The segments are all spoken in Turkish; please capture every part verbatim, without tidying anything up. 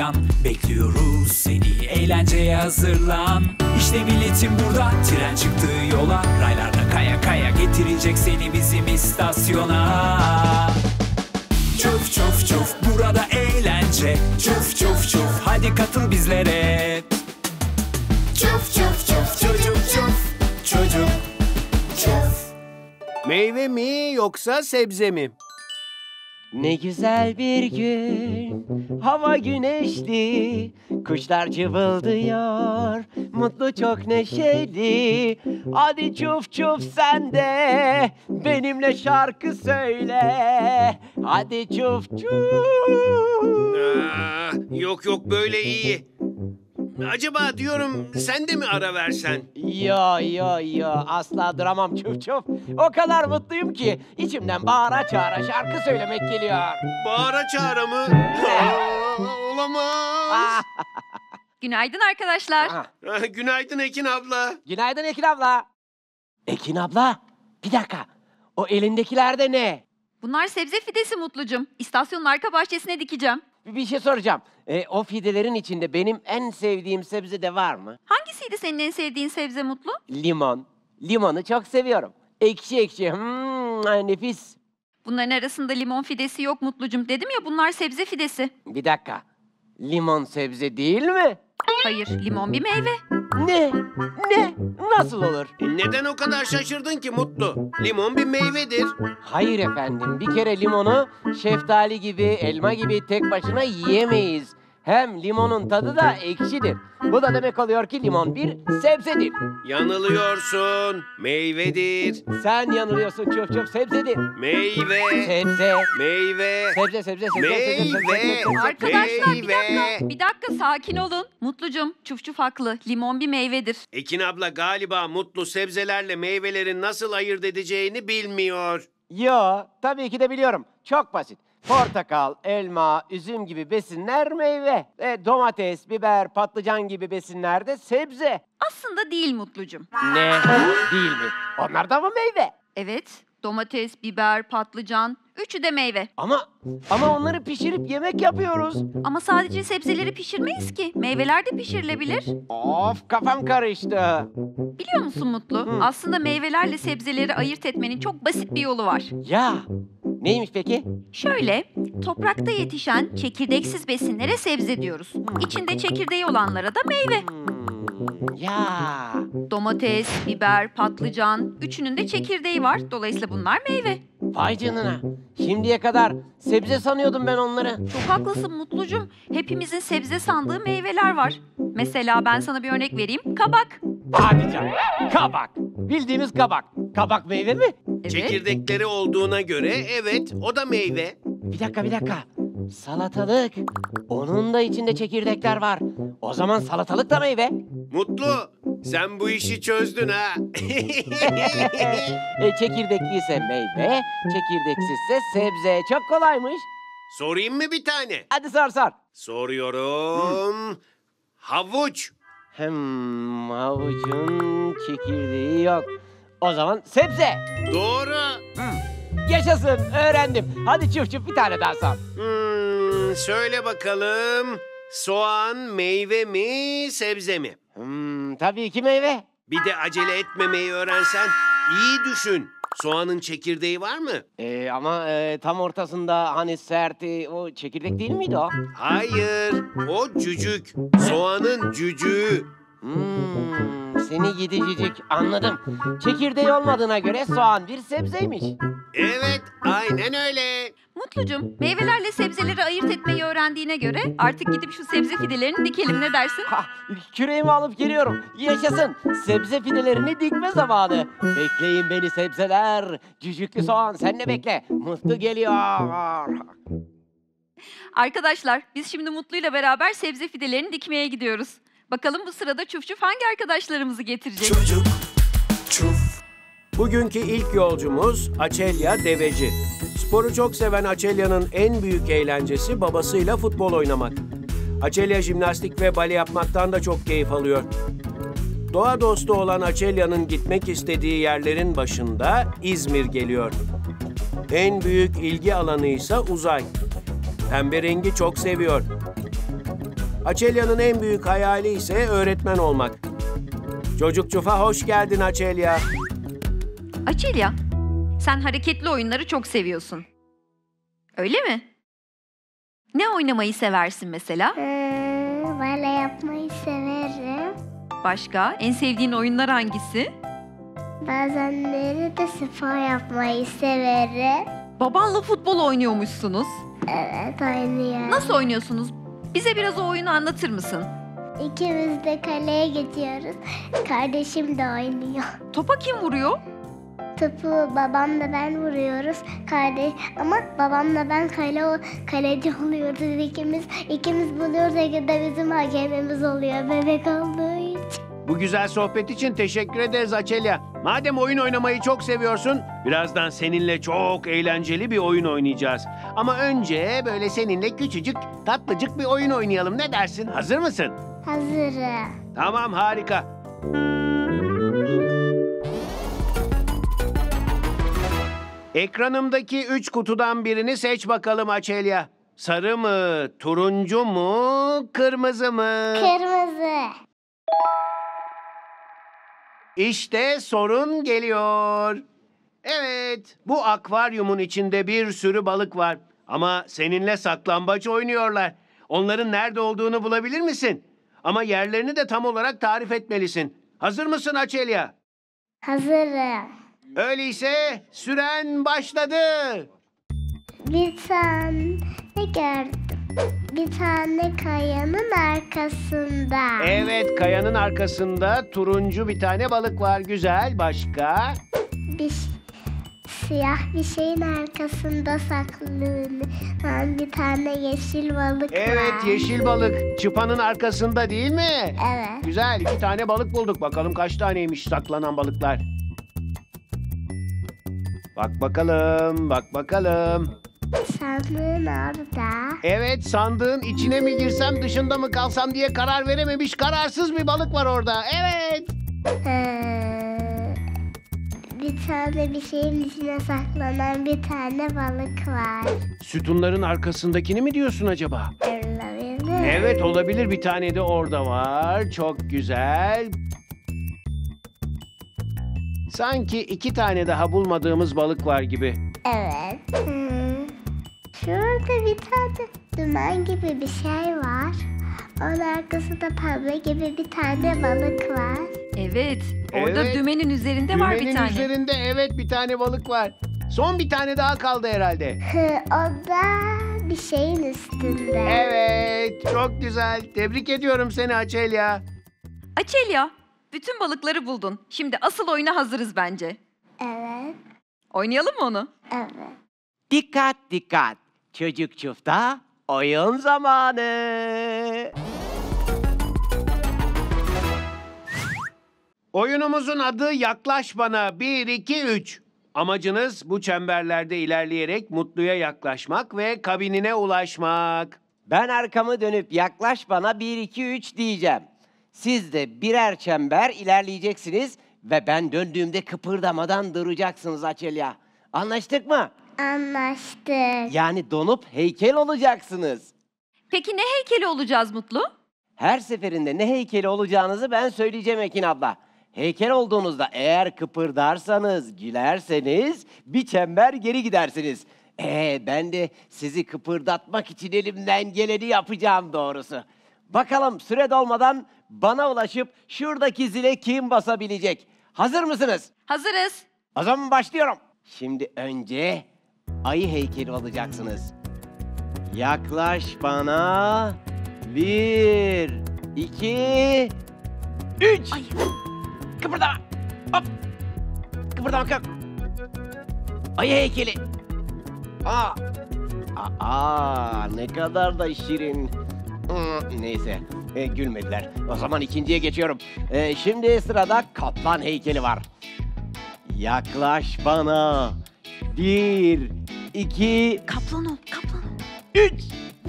hazırlan. Bekliyoruz seni, eğlenceye hazırlan. İşte biletim burada, tren çıktı yola. Raylarda kaya kaya getirecek seni bizim istasyona. Çuf çuf çuf, burada eğlence. Çuf çuf çuf, hadi katıl bizlere. Çuf çuf çuf, çocuk çuf, çocuk çuf. Meyve mi yoksa sebze mi? Ne güzel bir gün, hava güneşli, kuşlar cıvıldıyor, mutlu çok neşeli. Hadi çuf çuf sen de benimle şarkı söyle. Hadi çuf çuf. Aa, yok yok böyle iyi. Acaba diyorum sen de mi ara versen? Yo yo yo, asla duramam çuf çuf. O kadar mutluyum ki içimden bağıra çağıra şarkı söylemek geliyor. Bağıra çağıra mı? Aa, olamaz. Günaydın arkadaşlar. Aha. Ah, Günaydın Ekin abla. Günaydın Ekin abla. Ekin abla, bir dakika. O elindekiler de ne? Bunlar sebze fidesi Mutlucum. İstasyonun arka bahçesine dikeceğim. Bir şey soracağım. E, o fidelerin içinde benim en sevdiğim sebze de var mı? Hangisiydi senin en sevdiğin sebze Mutlu? Limon. Limonu çok seviyorum. Ekşi ekşi. Hmm, ay, nefis. Bunların arasında limon fidesi yok Mutlucum. Dedim ya bunlar sebze fidesi. Bir dakika. Limon sebze değil mi? Hayır, limon bir meyve. Ne? Ne? Nasıl olur? E, Neden o kadar şaşırdın ki Mutlu? Limon bir meyvedir. Hayır efendim. Bir kere limonu şeftali gibi, elma gibi tek başına yiyemeyiz. Hem limonun tadı da ekşidir. Bu da demek oluyor ki limon bir sebzedir. Yanılıyorsun. Meyvedir. Sen yanılıyorsun, çöp çöp sebzedir. Meyve. Sebze. Meyve. Sebze, sebze, sebze, sebze, sebze, sebze, Meyve. sebze. Arkadaşlar bir Meyve. dakika, bir dakika sakin olun. Mutlucum, çuf çuf haklı. Limon bir meyvedir. Ekin abla galiba Mutlu sebzelerle meyvelerin nasıl ayırt edeceğini bilmiyor. Yo, tabii ki de biliyorum. Çok basit. Portakal, elma, üzüm gibi besinler meyve. E, domates, biber, patlıcan gibi besinler de sebze. Aslında değil Mutlucum. Ne? Değil mi? Onlar da mı meyve? Evet, domates, biber, patlıcan, üçü de meyve. Ama ama onları pişirip yemek yapıyoruz. Ama sadece sebzeleri pişirmeyiz ki. Meyveler de pişirilebilir. Of, kafam karıştı. Biliyor musun Mutlu? Hı. Aslında meyvelerle sebzeleri ayırt etmenin çok basit bir yolu var. Ya, neymiş peki? Şöyle, toprakta yetişen çekirdeksiz besinlere sebze diyoruz. İçinde çekirdeği olanlara da meyve. Hmm, ya. Domates, biber, patlıcan, üçünün de çekirdeği var. Dolayısıyla bunlar meyve. Vay canına. Şimdiye kadar sebze sanıyordum ben onları. Çok haklısın Mutlucum. Hepimizin sebze sandığı meyveler var. Mesela ben sana bir örnek vereyim. Kabak. Hadi canım. Kabak. Bildiğimiz kabak. Kabak meyve mi? Evet. Çekirdekleri olduğuna göre evet o da meyve. Bir dakika, bir dakika. Salatalık. Onun da içinde çekirdekler var. O zaman salatalık da meyve. Mutlu sen bu işi çözdün ha. e, çekirdekliyse meyve, çekirdeksizse sebze. Çok kolaymış. Sorayım mı bir tane? Hadi sor sor. Soruyorum. Havuç. Hem havucun çekirdeği yok. O zaman sebze. Doğru. Yaşasın, öğrendim. Hadi çuf çuf bir tane daha sor. Hmm, söyle bakalım. Soğan meyve mi sebze mi? Hmm, tabii ki meyve. Bir de acele etmemeyi öğrensen iyi düşün. Soğanın çekirdeği var mı? Ee, ama e, tam ortasında hani sert e, o çekirdek değil miydi o? Hayır. O cücük. Soğanın cücüğü. Hmm, seni gidi cücük, anladım. Çekirdeği olmadığına göre soğan bir sebzeymiş. Evet, aynen öyle. Mutlucum, meyvelerle sebzeleri ayırt etmeyi öğrendiğine göre artık gidip şu sebze fidelerini dikelim, ne dersin? Ha, küreğimi alıp geliyorum. Yaşasın. Sebze fidelerini dikme zamanı. Bekleyin beni sebzeler. Cücüklü soğan sen de bekle. Mutlu geliyor. Arkadaşlar, biz şimdi Mutlu'yla beraber sebze fidelerini dikmeye gidiyoruz. Bakalım bu sırada Çuf Çuf hangi arkadaşlarımızı getirecek? Çocuk çuf. Bugünkü ilk yolcumuz Açelya Deveci. Sporu çok seven Açelya'nın en büyük eğlencesi babasıyla futbol oynamak. Açelya jimnastik ve bale yapmaktan da çok keyif alıyor. Doğa dostu olan Açelya'nın gitmek istediği yerlerin başında İzmir geliyor. En büyük ilgi alanı ise uzay. Pembe rengi çok seviyor. Açelya'nın en büyük hayali ise öğretmen olmak. Çocuk Çuf'a hoş geldin Açelya. Açelya, sen hareketli oyunları çok seviyorsun. Öyle mi? Ne oynamayı seversin mesela? Ee, bale yapmayı severim. Başka? En sevdiğin oyunlar hangisi? Bazenleri de spor yapmayı severim. Babanla futbol oynuyormuşsunuz. Evet, oynuyorum. Nasıl oynuyorsunuz? Bize biraz o oyunu anlatır mısın? İkimiz de kaleye gidiyoruz. Kardeşim de oynuyor. Topa kim vuruyor? Topu babamla ben vuruyoruz. Kardeş ama babamla ben kale kaleci oluyoruz. İkimiz ikimiz buluyoruz. Ege de bizim hakemimiz oluyor bebek olduğu için. Bu güzel sohbet için teşekkür ederiz Açelya. Madem oyun oynamayı çok seviyorsun, birazdan seninle çok eğlenceli bir oyun oynayacağız. Ama önce böyle seninle küçücük, tatlıcık bir oyun oynayalım. Ne dersin? Hazır mısın? Hazırım. Tamam, harika. Ekranımdaki üç kutudan birini seç bakalım Açelya. Sarı mı, turuncu mu, kırmızı mı? Kırmızı. İşte sorun geliyor. Evet, bu akvaryumun içinde bir sürü balık var. Ama seninle saklambaç oynuyorlar. Onların nerede olduğunu bulabilir misin? Ama yerlerini de tam olarak tarif etmelisin. Hazır mısın Açelya? Hazırım. Öyleyse süren başladı. Bir tane gördüm. Bir tane kayanın arkasında. Evet, kayanın arkasında turuncu bir tane balık var. Güzel. Başka? Bir siyah bir şeyin arkasında saklanan bir tane yeşil balık var. Evet, yeşil balık. Çıpanın arkasında değil mi? Evet. Güzel. İki tane balık bulduk. Bakalım kaç taneymiş saklanan balıklar. Bak bakalım, bak bakalım. Sandığın orada. Evet, sandığın içine mi girsem, dışında mı kalsam diye karar verememiş kararsız bir balık var orada. Evet. Ee, bir tane bir şeyin içine saklanan bir tane balık var. Sütunların arkasındakini mi diyorsun acaba? Olabilir. Evet, olabilir. Bir tane de orada var. Çok güzel. Sanki iki tane daha bulmadığımız balık var gibi. Evet. Hmm. Şurada bir tane dümen gibi bir şey var. Onun arkasında pembe gibi bir tane balık var. Evet. Orada Evet. dümenin üzerinde var bir Dümenin tane. üzerinde evet bir tane balık var. Son bir tane daha kaldı herhalde. Hı, o da bir şeyin üstünde. Evet, çok güzel. Tebrik ediyorum seni Açelya. Açelya, bütün balıkları buldun. Şimdi asıl oyuna hazırız bence. Evet. Oynayalım mı onu? Evet. Dikkat dikkat. Çocuk Çuf'ta oyun zamanı. Oyunumuzun adı Yaklaş Bana bir iki üç. Amacınız bu çemberlerde ilerleyerek Mutlu'ya yaklaşmak ve kabinine ulaşmak. Ben arkamı dönüp yaklaş bana bir iki üç diyeceğim. Siz de birer çember ilerleyeceksiniz ve ben döndüğümde kıpırdamadan duracaksınız Açelya. Anlaştık mı? Anlaştık. Yani donup heykel olacaksınız. Peki ne heykeli olacağız Mutlu? Her seferinde ne heykeli olacağınızı ben söyleyeceğim Ekin abla. Heykel olduğunuzda eğer kıpırdarsanız, gülerseniz bir çember geri gidersiniz. Ee, ben de sizi kıpırdatmak için elimden geleni yapacağım doğrusu. Bakalım süre dolmadan bana ulaşıp şuradaki zile kim basabilecek? Hazır mısınız? Hazırız. O zaman başlıyorum. Şimdi önce ayı heykeli olacaksınız. Yaklaş bana. Bir, iki, üç. Ay. Kıpırdama. Hop. Kıpırdama kalk. Ayı heykeli. Aa. Aa, ne kadar da şirin. Hmm, neyse, e, gülmediler. O zaman ikinciye geçiyorum. E, şimdi sırada kaplan heykeli var. Yaklaş bana. Bir, iki, Kaplan ol, kaplan ol. üç.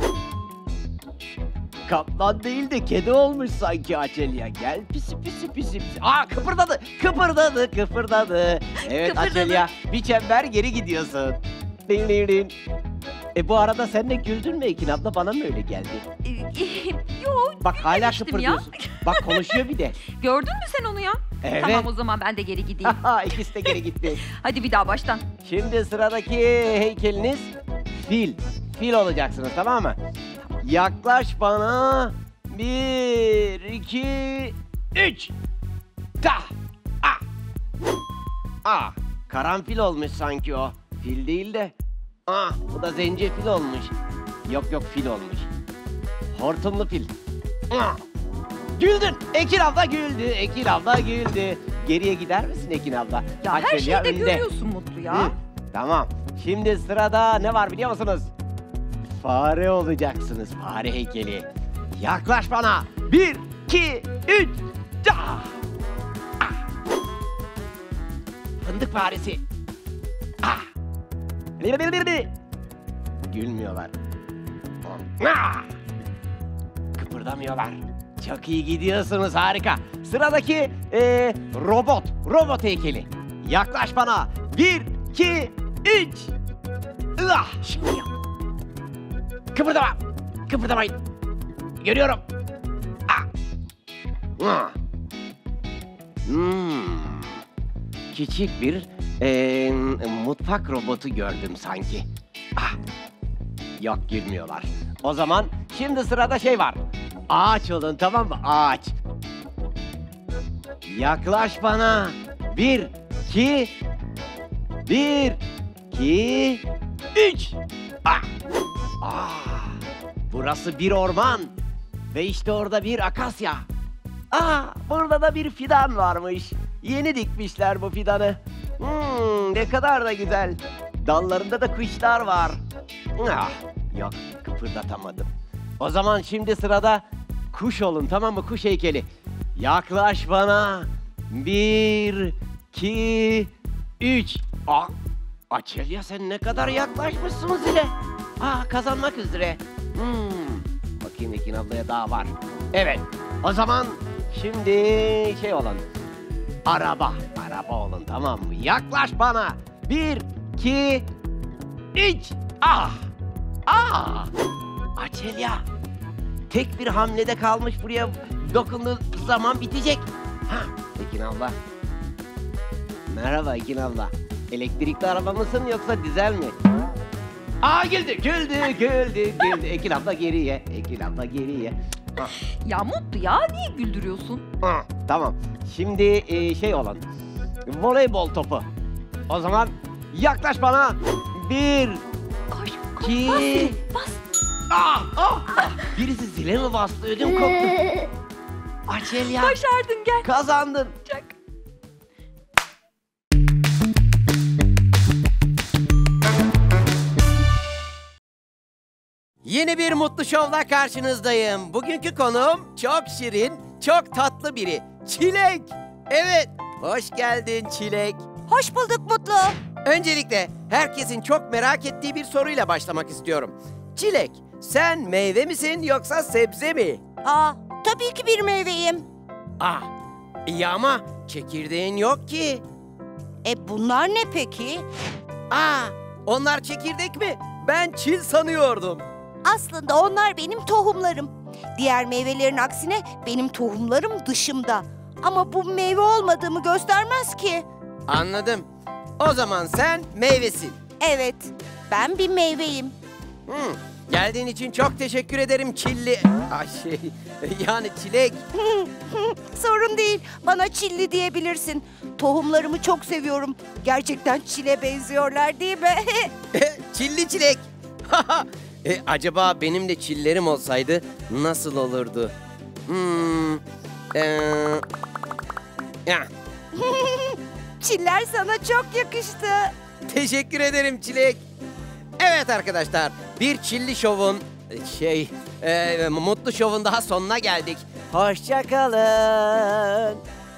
Kaplan değil de kedi olmuş sanki Açelya. Gel pisi pisi pisi pisi. Aa kıpırdadı, kıpırdadı, kıpırdadı. Evet Kıpırdadı. Açelya, bir çember geri gidiyorsun. Din din din. E bu arada sen de güldün mü Ekin abla? Bana mı öyle geldi? Ee, Bak hala demiştim ya. kıpırdıyorsun. Bak konuşuyor bir de. Gördün mü sen onu ya? Evet. Tamam o zaman ben de geri gideyim. İkisi de geri gitti. Hadi bir daha baştan. Şimdi sıradaki heykeliniz fil. Fil olacaksınız, tamam mı? Yaklaş bana. Bir, iki, üç. Ta. Ah. Ah. Karanfil olmuş sanki o. Fil değil de. Ah, bu da zencefil olmuş. Yok yok, fil olmuş. Hortumlu fil. Ah. Güldün. Ekin abla güldü. Ekin abla güldü. Geriye gider misin Ekin abla? Ya her Açelya şeyi de önde. görüyorsun Mutlu ya. Hı, tamam. Şimdi sırada ne var biliyor musunuz? Fare olacaksınız. Fare heykeli. Yaklaş bana. Bir, iki, üç. Ah! Ah! Fındık faresi. Ah! Gülmüyorlar. Ah! Kıpırdamıyorlar. Çok iyi gidiyorsunuz, harika. Sıradaki ee, robot. Robot heykeli. Yaklaş bana. Bir, iki, üç. Ah! Şimdi yap. Kıpırdama. Kıpırdamayın. Görüyorum. Ah! Ah! Hmm. Küçük bir ee, mutfak robotu gördüm sanki. Ah! Yok, gülmüyorlar. O zaman şimdi sırada şey var. Ağaç olun, tamam mı? Ağaç. Yaklaş bana. Bir, iki, bir, iki, üç. Ah! Ah! Burası bir orman. Ve işte orada bir akasya. Ah! Burada da bir fidan varmış. Yeni dikmişler bu fidanı. Hmm, ne kadar da güzel. Dallarında da kuşlar var. Ah! Yok, kıpırdatamadım. O zaman şimdi sırada kuş olun, tamam mı? Kuş heykeli. Yaklaş bana. Bir, iki, üç. Aa, Açelya, sen ne kadar yaklaşmışsın zile. Aa, kazanmak üzere. Hmm. Bakayım, Ekin ablaya daha var. Evet. O zaman şimdi şey olun. Araba. Araba olun, tamam mı? Yaklaş bana. Bir, iki, üç. Ah! Ah! Açelya. Tek bir hamlede kalmış, buraya dokunduğu zaman bitecek. Ha, Ekin abla. Merhaba Ekin abla. Elektrikli araba mısın yoksa dizel mi? Aa, güldü, güldü, güldü, güldü. Ekin abla geriye, Ekin abla geriye. Ha, Ya Mutlu ya niye güldürüyorsun? ha, tamam. Şimdi e, şey olan, voleybol topu. O zaman yaklaş bana. Bir, Koş, koş, İki. bas zile, bas. ah, ah, ah. Birisi zile mi bastı? Ödüm koptu. Açelya, Başardın, gel. kazandın. Çak. Yeni bir Mutlu Show'la karşınızdayım. Bugünkü konuğum çok şirin, çok tatlı biri. Çilek. Evet, hoş geldin Çilek. Hoş bulduk Mutlu. Öncelikle herkesin çok merak ettiği bir soruyla başlamak istiyorum. Çilek, sen meyve misin yoksa sebze mi? Aa, tabii ki bir meyveyim. Ah, iyi ama çekirdeğin yok ki. E bunlar ne peki? Aa, onlar çekirdek mi? Ben çil sanıyordum. Aslında onlar benim tohumlarım. Diğer meyvelerin aksine benim tohumlarım dışımda. Ama bu meyve olmadığımı göstermez ki. Anladım. O zaman sen meyvesin. Evet, ben bir meyveyim. Hmm, geldiğin için çok teşekkür ederim çilli. Ay şey, yani çilek. Sorun değil, bana çilli diyebilirsin. Tohumlarımı çok seviyorum. Gerçekten çile benziyorlar değil mi? Çilli çilek. e, acaba benim de çillerim olsaydı nasıl olurdu? Hmm, ee, ya, Çiller sana çok yakıştı. teşekkür ederim çilek. Evet arkadaşlar, bir çilli şovun, şey, e, mutlu şovun daha sonuna geldik. Hoşça kalın.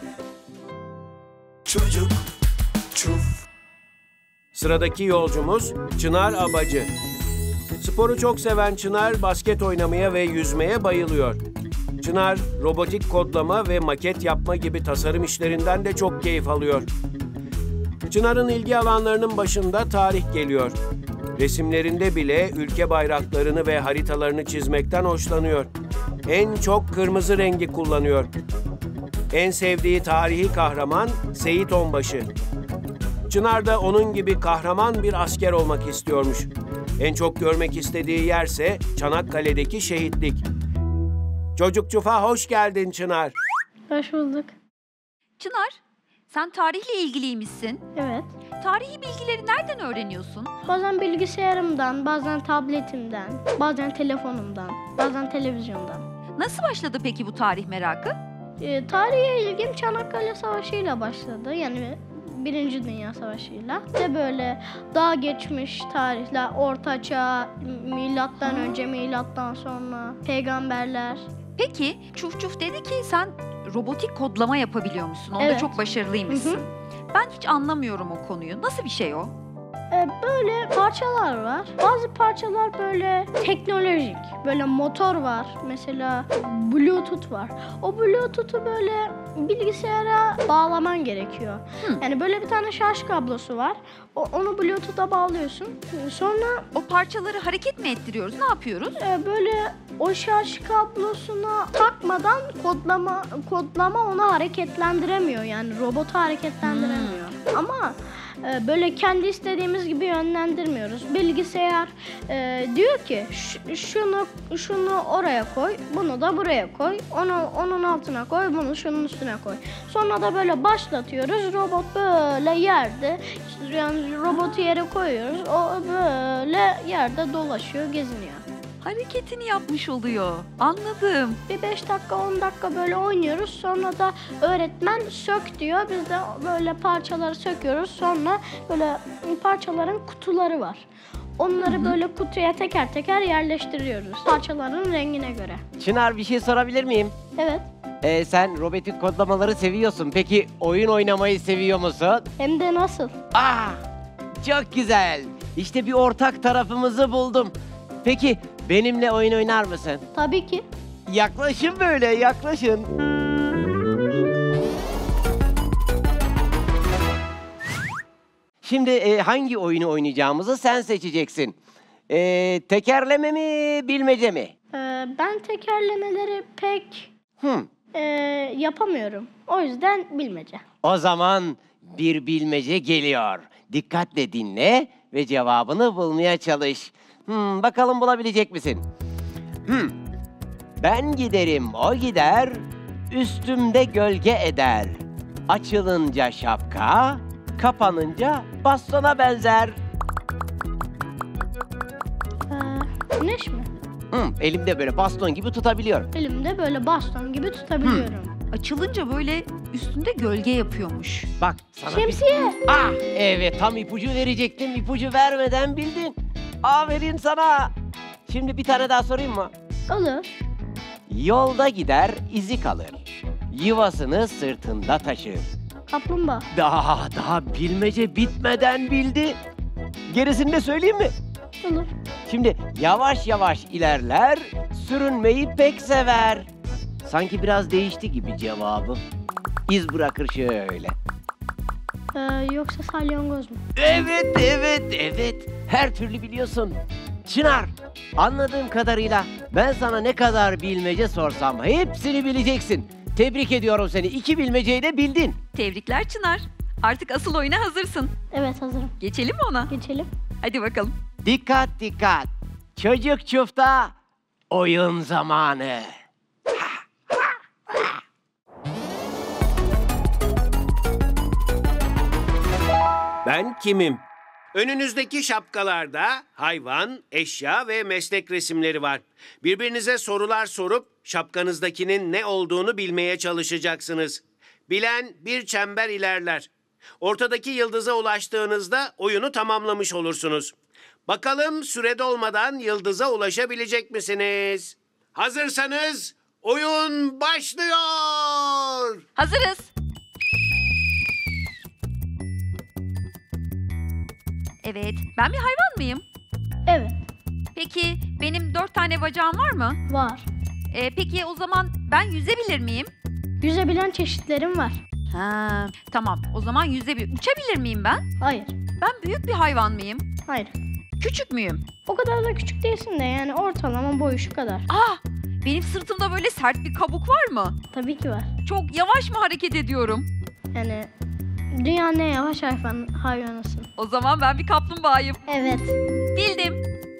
Çocuk çuf. Sıradaki yolcumuz Çınar Abacı. Sporu çok seven Çınar basket oynamaya ve yüzmeye bayılıyor. Çınar robotik kodlama ve maket yapma gibi tasarım işlerinden de çok keyif alıyor. Çınar'ın ilgi alanlarının başında tarih geliyor. Resimlerinde bile ülke bayraklarını ve haritalarını çizmekten hoşlanıyor. En çok kırmızı rengi kullanıyor. En sevdiği tarihi kahraman Seyit Onbaşı. Çınar da onun gibi kahraman bir asker olmak istiyormuş. En çok görmek istediği yerse Çanakkale'deki şehitlik. Çocukçufa hoş geldin Çınar. Hoş bulduk. Çınar, sen tarihle ilgiliymişsin. Evet. Tarihi bilgileri nereden öğreniyorsun? Bazen bilgisayarımdan, bazen tabletimden, bazen telefonumdan, bazen televizyondan. Nasıl başladı peki bu tarih merakı? Ee, tarihe ilgim Çanakkale Savaşı'yla başladı. Yani Birinci Dünya Savaşı'yla. İşte böyle daha geçmiş tarihler, Orta Çağ, milattan önce, milattan sonra, peygamberler. Peki, Çuf Çuf dedi ki sen robotik kodlama yapabiliyormuşsun. Onda Evet. çok başarılıymışsın. Hı hı. Ben hiç anlamıyorum o konuyu. Nasıl bir şey o? Ee, böyle parçalar var. Bazı parçalar böyle teknolojik. Böyle motor var. Mesela Bluetooth var. O Bluetooth'u böyle bilgisayara bağlaman gerekiyor. Hı. Yani böyle bir tane şarj kablosu var. O, onu Bluetooth'a bağlıyorsun. Sonra O parçaları hareket mi ettiriyoruz? Ne yapıyoruz? e, böyle o şarj kablosuna takmadan kodlama kodlama onu hareketlendiremiyor. Yani robotu hareketlendiremiyor. Ama e, böyle kendi istediğimiz gibi yönlendirmiyoruz. Bilgisayar e, diyor ki "Ş- şunu şunu oraya koy, bunu da buraya koy, onu onun altına koy, bunu şunun üstüne koy. Sonra da böyle başlatıyoruz. Robot böyle yerde, yani robotu yere koyuyoruz. O böyle yerde dolaşıyor, geziniyor. Hareketini yapmış oluyor. Anladım. Bir beş dakika on dakika böyle oynuyoruz. Sonra da öğretmen sök diyor. Biz de böyle parçaları söküyoruz. Sonra böyle parçaların kutuları var. Onları böyle kutuya teker teker yerleştiriyoruz. Parçaların rengine göre. Çınar, bir şey sorabilir miyim? Evet. Ee, sen robotik kodlamaları seviyorsun. Peki oyun oynamayı seviyor musun? Hem de nasıl? Ah! Çok güzel. İşte bir ortak tarafımızı buldum. Peki benimle oyun oynar mısın? Tabii ki. Yaklaşın böyle, yaklaşın. Şimdi e, hangi oyunu oynayacağımızı sen seçeceksin. E, tekerleme mi, bilmece mi? Ee, ben tekerlemeleri pek Hmm. e, yapamıyorum. O yüzden bilmece. O zaman bir bilmece geliyor. Dikkatle dinle ve cevabını bulmaya çalış. Hmm, bakalım bulabilecek misin? Hmm. Ben giderim, o gider, üstümde gölge eder. Açılınca şapka, kapanınca bastona benzer. Ee, güneş mi? Hmm, elimde böyle baston gibi tutabiliyorum. Elimde böyle baston gibi tutabiliyorum. Açılınca böyle üstünde gölge yapıyormuş. Bak sana bir... Şemsiye. Ah, evet, tam ipucu verecektim. İpucu vermeden bildin. Aferin sana. Şimdi bir tane daha sorayım mı? Olur. Yolda gider, izi kalır. Yuvasını sırtında taşır. Kaplumbağa. Daha, daha bilmece bitmeden bildi. Gerisini de söyleyeyim mi? Olur. Şimdi yavaş yavaş ilerler, sürünmeyi pek sever. Sanki biraz değişti gibi cevabı. İz bırakır şöyle. Ee, yoksa salyangoz mu? Evet, evet, evet. Her türlü biliyorsun. Çınar, anladığım kadarıyla ben sana ne kadar bilmece sorsam hepsini bileceksin. Tebrik ediyorum seni. İki bilmeceyi de bildin. Tebrikler Çınar. Artık asıl oyuna hazırsın. Evet, hazırım. Geçelim mi ona? Geçelim. Hadi bakalım. Dikkat dikkat. Çocuk çufta oyun zamanı. Ben kimim? Önünüzdeki şapkalarda hayvan, eşya ve meslek resimleri var. Birbirinize sorular sorup şapkanızdakinin ne olduğunu bilmeye çalışacaksınız. Bilen bir çember ilerler. Ortadaki yıldıza ulaştığınızda oyunu tamamlamış olursunuz. Bakalım süre dolmadan yıldıza ulaşabilecek misiniz? Hazırsanız oyun başlıyor. Hazırız. Evet, ben bir hayvan mıyım? Evet, Peki benim dört tane bacağım var mı? var. Ee, peki o zaman ben yüzebilir miyim? Yüzebilen çeşitlerim var. Ha, tamam. O zaman yüzebilir. Uçabilir miyim ben? Hayır, Ben büyük bir hayvan mıyım? hayır. Küçük müyüm? O kadar da küçük değilsin de, yani ortalama boyu şu kadar. Aa, Benim sırtımda böyle sert bir kabuk var mı? Tabii ki var. Çok yavaş mı hareket ediyorum? Yani dünyanın en yavaş hayvan, hayvanısın. O zaman ben bir kaplumbağayım. Evet. Bildim.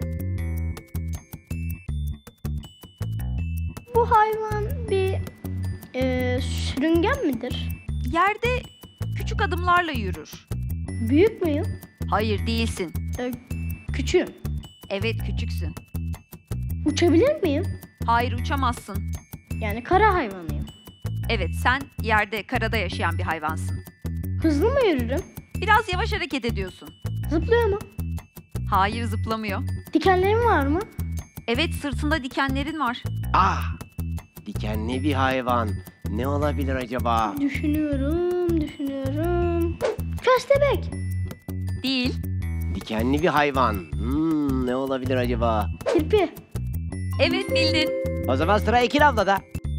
Bu hayvan bir e, sürüngen midir? Yerde küçük adımlarla yürür. Büyük müyüm? Hayır değilsin. E, küçüğüm. Evet küçüksün. Uçabilir miyim? Hayır uçamazsın. Yani kara hayvanıyım. Evet sen yerde, karada yaşayan bir hayvansın. Hızlı mı yürürüm? Biraz yavaş hareket ediyorsun. Zıplıyor mu? Hayır zıplamıyor. Dikenlerim var mı? Evet sırtında dikenlerin var. Ah! Dikenli bir hayvan. Ne olabilir acaba? Düşünüyorum, düşünüyorum. Köstebek. Değil. Dikenli bir hayvan. Hmm, ne olabilir acaba? Kirpi. Evet bildin. O zaman sıra Ekin ablada.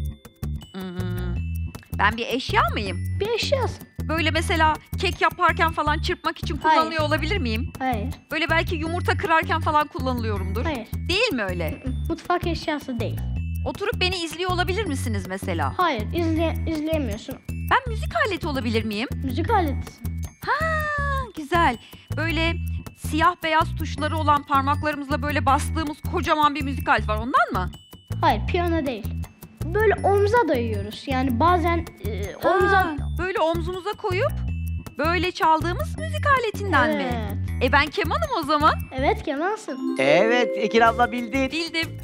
Hmm. Ben bir eşya mıyım? Bir eşyasın. Böyle mesela kek yaparken falan çırpmak için Hayır. kullanılıyor olabilir miyim? Hayır. Böyle belki yumurta kırarken falan kullanılıyorumdur. Hayır. Değil mi öyle? Mutfak eşyası değil. Oturup beni izliyor olabilir misiniz mesela? Hayır, izle, izleyemiyorsun. Ben müzik aleti olabilir miyim? Müzik aletisin. Ha, güzel. Böyle siyah beyaz tuşları olan parmaklarımızla böyle bastığımız kocaman bir müzik aleti var. Ondan mı? Hayır, piyano değil. Böyle omza dayıyoruz. Yani bazen e, Ha, omza... böyle omzumuza koyup böyle çaldığımız müzik aletinden Evet. mi? E ben kemanım o zaman. Evet, kemansın. Evet, Ekin abla bildin. Bildim.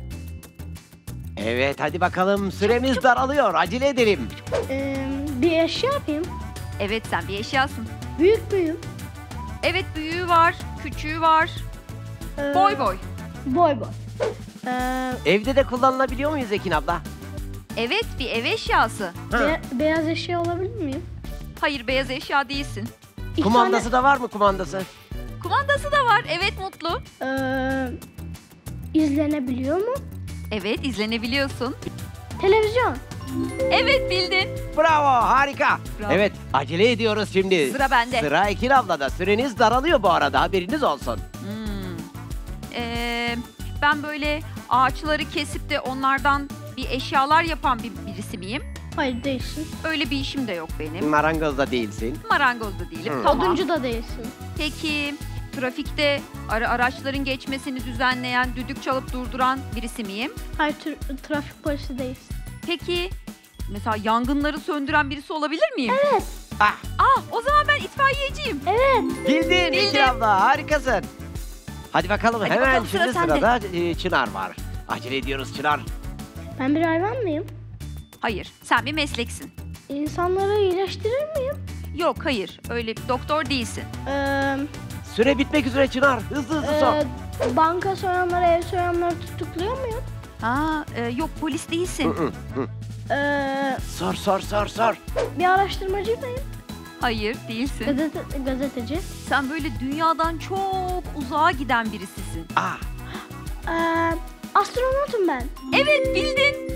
Evet, hadi bakalım. Süremiz daralıyor. Acele edelim. Ee, bir eşya yapayım. Evet sen bir eşyasın. Büyük müyüm? Evet büyüğü var, küçüğü var. Ee, Boy boy. Boy boy. Ee, Evde de kullanılabiliyor muyuz Ekin abla? Evet bir ev eşyası. be- beyaz eşya olabilir miyim? Hayır beyaz eşya değilsin. İki Kumandası da var mı kumandası? Kumandası da var. Evet Mutlu. tane, ee, izlenebiliyor mu? Evet izlenebiliyorsun. Televizyon. Evet bildin. Bravo, harika. Bravo. Evet, acele ediyoruz şimdi. Sıra bende. Sıra Ekin ablada. Süreniz daralıyor bu arada, haberiniz olsun. Hmm. Ee, ben böyle ağaçları kesip de onlardan bir eşyalar yapan bir birisi miyim? Hayır, değilsin. Öyle bir işim de yok benim. Marangoz da değilsin. Marangoz da değilim. Hmm. Tamam. Oduncu da değilsin. Peki trafikte ara araçların geçmesini düzenleyen, düdük çalıp durduran birisi miyim? Hayır, tr- trafik polisi değilsin. Peki mesela yangınları söndüren birisi olabilir miyim? Evet. Ah, Ah o zaman ben itfaiyeciyim. bildin Bildim. Ekin abla, harikasın. Hadi bakalım, Hadi hemen bakalım, sıra şimdi sende. sırada e, Çınar var. Acele ediyoruz Çınar. Ben bir hayvan mıyım? Hayır sen bir mesleksin. İnsanları iyileştirir miyim? Yok hayır öyle bir doktor değilsin. Ee, Süre bitmek üzere Çınar. Hızlı hızlı sor. e, banka soyanları, ev soyanları tutukluyor muyum? Aa e, yok polis Hı değilsin. hı, hı. Ee, Sor sor sor sor. bir araştırmacı mıyım? Hayır değilsin. Gazete, gazeteci. Sen böyle dünyadan çok uzağa giden birisisin. Ah, Ee, astronotum ben. Evet bildin.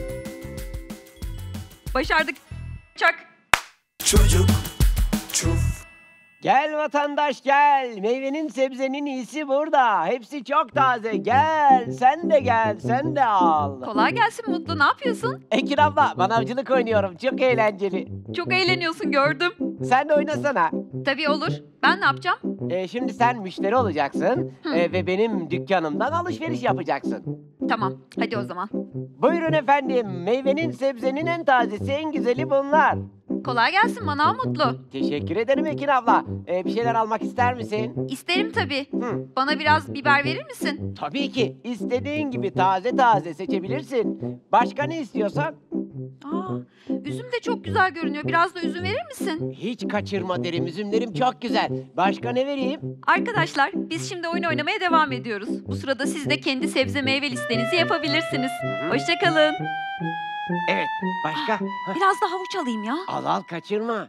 Başardık. Çak. Çocuk çuf. gel vatandaş gel. Meyvenin sebzenin iyisi burada. Hepsi çok taze. Gel sen de gel sen de al. Kolay gelsin Mutlu. Ne yapıyorsun? Ekin abla manavcılık oynuyorum. Çok eğlenceli. Çok eğleniyorsun gördüm. Sen de oynasana. Tabii olur. Ben ne yapacağım? Ee, şimdi sen müşteri olacaksın Hı. ee, ve benim dükkanımdan alışveriş yapacaksın. Tamam. Hadi o zaman. Buyurun efendim. Meyvenin sebzenin en tazesi en güzeli bunlar. Kolay gelsin bana Mutlu. Teşekkür ederim Ekin abla. Ee, bir şeyler almak ister misin? İsterim tabii. Hı. Bana biraz biber verir misin? Tabii ki. İstediğin gibi taze taze seçebilirsin. Başka ne istiyorsan? Aa, üzüm de çok güzel görünüyor. Biraz da üzüm verir misin? Hiç kaçırma derim. Üzümlerim çok güzel. Başka ne vereyim? Arkadaşlar biz şimdi oyun oynamaya devam ediyoruz. Bu sırada siz de kendi sebze meyve listenizi yapabilirsiniz. Hoşçakalın. Evet. Başka? Hah, Biraz da havuç alayım ya. al al kaçırma.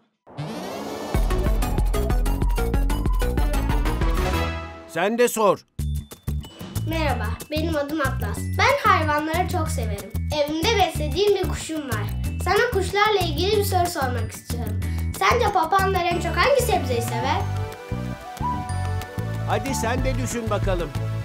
Sen de sor. Merhaba, benim adım Atlas. Ben hayvanları çok severim. Evimde beslediğim bir kuşum var. Sana kuşlarla ilgili bir soru sormak istiyorum. Sence papağanlar en çok hangi sebzeyi sever? Hadi sen de düşün bakalım.